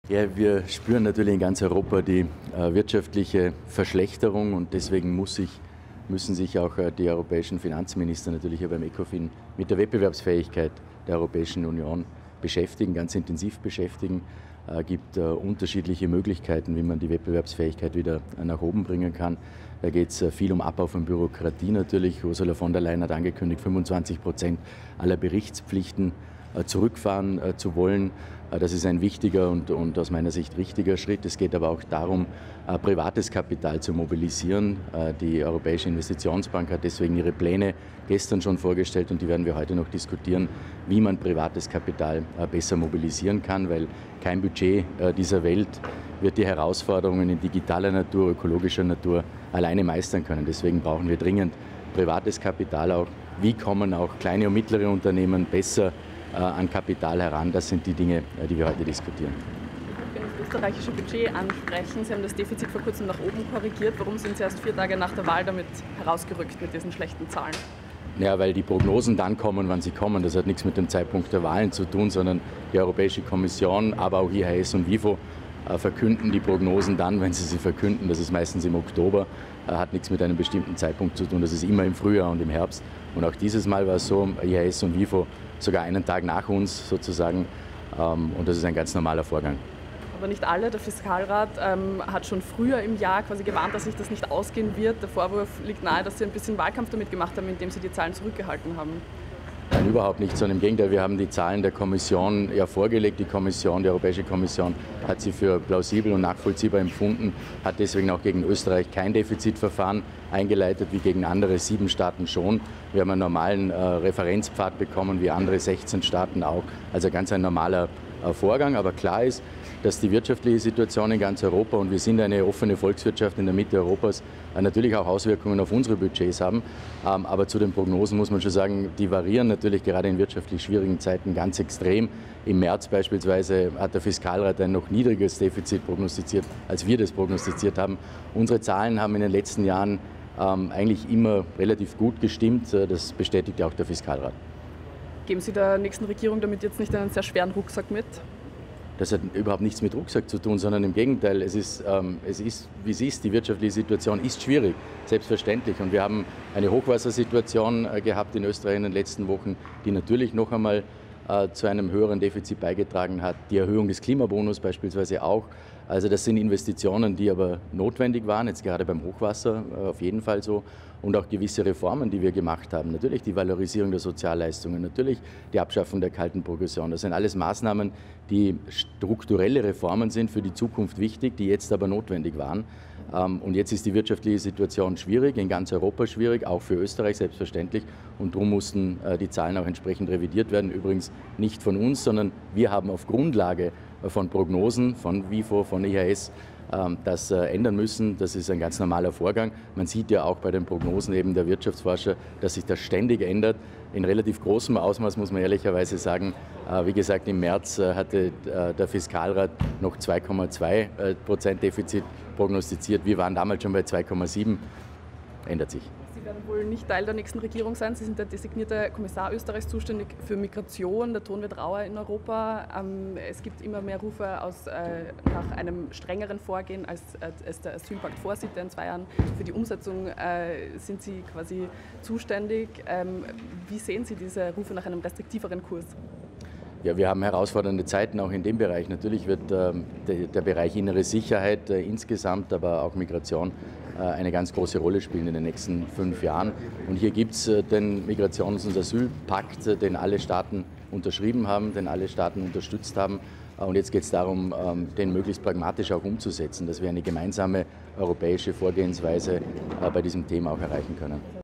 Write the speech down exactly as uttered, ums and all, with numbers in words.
Ja, wir spüren natürlich in ganz Europa die äh, wirtschaftliche Verschlechterung und deswegen muss sich, müssen sich auch äh, die europäischen Finanzminister natürlich hier beim ECOFIN mit der Wettbewerbsfähigkeit der Europäischen Union beschäftigen, ganz intensiv beschäftigen. Es äh, gibt äh, unterschiedliche Möglichkeiten, wie man die Wettbewerbsfähigkeit wieder äh, nach oben bringen kann. Da geht es äh, viel um Abbau von Bürokratie natürlich. Ursula von der Leyen hat angekündigt, fünfundzwanzig Prozent aller Berichtspflichten zurückfahren zu wollen. Das ist ein wichtiger und, und aus meiner Sicht richtiger Schritt. Es geht aber auch darum, privates Kapital zu mobilisieren. Die Europäische Investitionsbank hat deswegen ihre Pläne gestern schon vorgestellt und die werden wir heute noch diskutieren, wie man privates Kapital besser mobilisieren kann, weil kein Budget dieser Welt wird die Herausforderungen in digitaler Natur, ökologischer Natur alleine meistern können. Deswegen brauchen wir dringend privates Kapital auch. Wie kommen auch kleine und mittlere Unternehmen besser an Kapital heran? Das sind die Dinge, die wir heute diskutieren. Ich möchte das österreichische Budget ansprechen. Sie haben das Defizit vor kurzem nach oben korrigiert. Warum sind Sie erst vier Tage nach der Wahl damit herausgerückt mit diesen schlechten Zahlen? Ja, weil die Prognosen dann kommen, wann sie kommen. Das hat nichts mit dem Zeitpunkt der Wahlen zu tun, sondern die Europäische Kommission, aber auch I H S und WIFO verkünden die Prognosen dann, wenn sie sie verkünden. Das ist meistens im Oktober, hat nichts mit einem bestimmten Zeitpunkt zu tun. Das ist immer im Frühjahr und im Herbst. Und auch dieses Mal war es so, I H S und WIFO sogar einen Tag nach uns sozusagen. Und das ist ein ganz normaler Vorgang. Aber nicht alle. Der Fiskalrat ähm, hat schon früher im Jahr quasi gewarnt, dass sich das nicht ausgehen wird. Der Vorwurf liegt nahe, dass Sie ein bisschen Wahlkampf damit gemacht haben, indem Sie die Zahlen zurückgehalten haben. Nein, überhaupt nicht, sondern im Gegenteil. Wir haben die Zahlen der Kommission ja vorgelegt. Die Kommission, die Europäische Kommission, hat sie für plausibel und nachvollziehbar empfunden, hat deswegen auch gegen Österreich kein Defizitverfahren eingeleitet, wie gegen andere sieben Staaten schon. Wir haben einen normalen äh, Referenzpfad bekommen, wie andere sechzehn Staaten auch. Also ganz ein normaler äh, Vorgang. Aber klar ist, dass die wirtschaftliche Situation in ganz Europa, und wir sind eine offene Volkswirtschaft in der Mitte Europas, natürlich auch Auswirkungen auf unsere Budgets haben. Aber zu den Prognosen muss man schon sagen, die variieren natürlich gerade in wirtschaftlich schwierigen Zeiten ganz extrem. Im März beispielsweise hat der Fiskalrat ein noch niedrigeres Defizit prognostiziert, als wir das prognostiziert haben. Unsere Zahlen haben in den letzten Jahren eigentlich immer relativ gut gestimmt. Das bestätigt ja auch der Fiskalrat. Geben Sie der nächsten Regierung damit jetzt nicht einen sehr schweren Rucksack mit? Das hat überhaupt nichts mit Rucksack zu tun, sondern im Gegenteil. Es ist, ähm, es ist, wie es ist, die wirtschaftliche Situation ist schwierig, selbstverständlich. Und wir haben eine Hochwassersituation äh, gehabt in Österreich in den letzten Wochen, die natürlich noch einmal äh, zu einem höheren Defizit beigetragen hat. Die Erhöhung des Klimabonus beispielsweise auch. Also das sind Investitionen, die aber notwendig waren, jetzt gerade beim Hochwasser äh, auf jeden Fall so. Und auch gewisse Reformen, die wir gemacht haben. Natürlich die Valorisierung der Sozialleistungen, natürlich die Abschaffung der kalten Progression. Das sind alles Maßnahmen, die strukturelle Reformen sind, für die Zukunft wichtig, die jetzt aber notwendig waren. Und jetzt ist die wirtschaftliche Situation schwierig, in ganz Europa schwierig, auch für Österreich selbstverständlich. Und darum mussten die Zahlen auch entsprechend revidiert werden. Übrigens nicht von uns, sondern wir haben auf Grundlage von Prognosen, von WIFO, von I H S, das ändern müssen. Das ist ein ganz normaler Vorgang. Man sieht ja auch bei den Prognosen eben der Wirtschaftsforscher, dass sich das ständig ändert. In relativ großem Ausmaß muss man ehrlicherweise sagen. Wie gesagt, im März hatte der Fiskalrat noch zwei Komma zwei Prozent Defizit prognostiziert. Wir waren damals schon bei zwei Komma sieben. Ändert sich. Sie werden wohl nicht Teil der nächsten Regierung sein. Sie sind der designierte Kommissar Österreichs zuständig für Migration. Der Ton wird rauer in Europa. Es gibt immer mehr Rufe aus, nach einem strengeren Vorgehen, als es der Asylpakt vorsieht. In zwei Jahren für die Umsetzung sind Sie quasi zuständig. Wie sehen Sie diese Rufe nach einem restriktiveren Kurs? Ja, wir haben herausfordernde Zeiten auch in dem Bereich. Natürlich wird äh, der, der Bereich innere Sicherheit äh, insgesamt, aber auch Migration äh, eine ganz große Rolle spielen in den nächsten fünf Jahren. Und hier gibt es äh, den Migrations- und Asylpakt, äh, den alle Staaten unterschrieben haben, den alle Staaten unterstützt haben. Äh, und jetzt geht es darum, ähm, den möglichst pragmatisch auch umzusetzen, dass wir eine gemeinsame europäische Vorgehensweise äh, bei diesem Thema auch erreichen können.